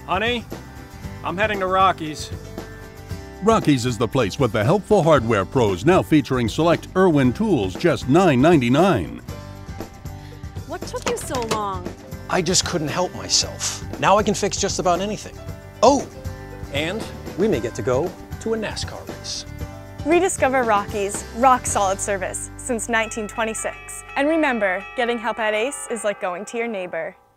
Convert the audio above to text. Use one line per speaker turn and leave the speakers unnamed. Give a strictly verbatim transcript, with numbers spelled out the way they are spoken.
Honey, I'm heading to Rocky's.
Rocky's is the place with the helpful hardware pros, now featuring select Irwin tools, just nine ninety-nine.
What took you so long?
I just couldn't help myself. Now I can fix just about anything. Oh, and we may get to go to a NASCAR race.
Rediscover Rocky's rock-solid service since nineteen twenty-six. And remember, getting help at Ace is like going to your neighbor.